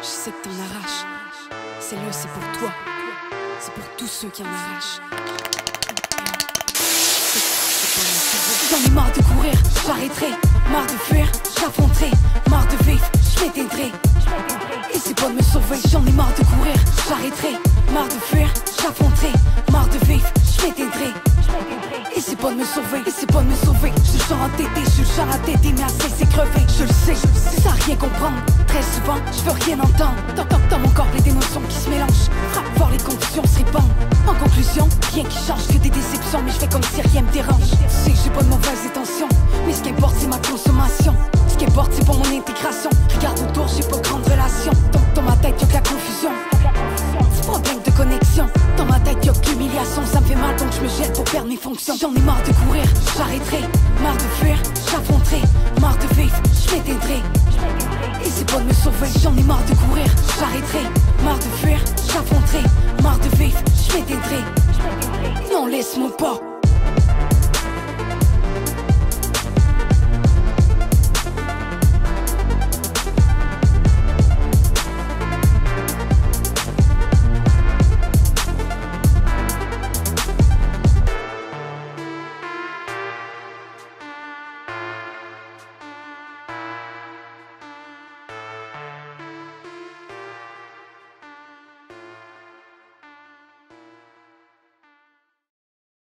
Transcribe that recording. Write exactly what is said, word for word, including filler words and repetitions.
Je sais que t'en arraches. C'est le, c'est pour toi. C'est pour tous ceux qui en arrachent. J'en ai marre de courir, j'arrêterai. Marre de fuir, j'affronterai. Marre de vivre, j'm'éteindrai. Et c'est pas de me sauver. J'en ai marre de courir, j'arrêterai. Marre de fuir, j'affronterai. Marre de vivre, j'm'éteindrai. Et c'est pas de me sauver, et c'est pas de me sauver. Je suis le genre entêté, je suis le genre entêté, mais assez c'est crevé. Je le sais, ça rien comprendre. Très souvent, je veux rien entendre. Dans, dans, dans mon corps, les émotions qui se mélangent. Frappe fort, les conditions se répandent. En conclusion, rien qui change que des déceptions. Mais je fais comme si rien me dérange. Tu sais que j'ai pas de mauvaises intentions, mais ce qui importe c'est ma consommation. Ce qui importe c'est pour mon intégration. Regarde autour, j'ai pas grande relation. Dans, dans ma tête y'a que la confusion. C'est problème de connexion. Dans ma tête y'a que l'humiliation. Ça me fait mal donc je me jette pour perdre mes fonctions. J'en ai marre de courir, j'arrêterai. Marre de fuir, j'affronterai. Marre de vivre, j'm'éteindrai. Et c'est pas de me sauver. J'en ai marre de courir, j'arrêterai. Marre de fuir, j'affronterai. Marre de vivre, j'm'éteindrai. Non laisse-moi pas.